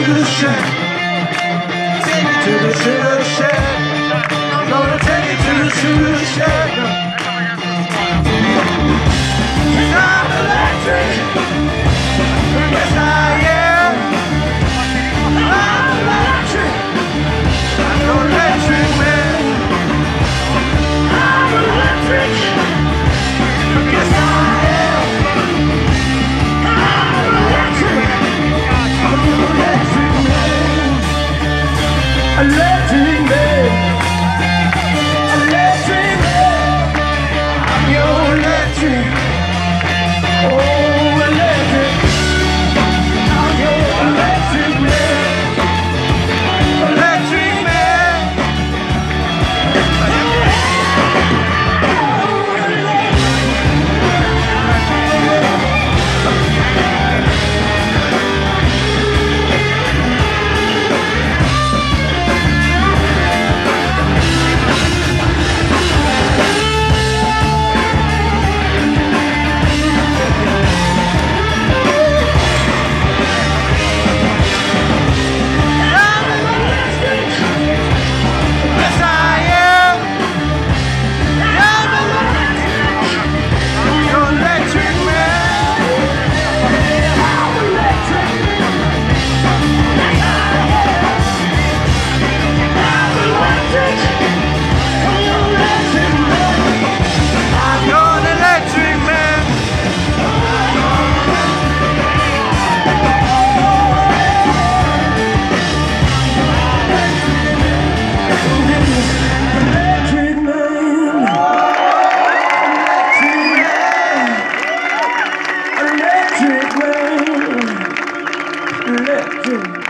the shed. Take me to the sugar shed. I'm gonna take you to the sugar shed. 'Cause I'm electric. Yes, I am. I'm electric. I'm an electric man. I'm electric. Yes, I am. I'm electric. I'm an electric man. Electric man. Electric man. I'm your electric. Oh, electric. I'm your electric man. Electric man. Electric.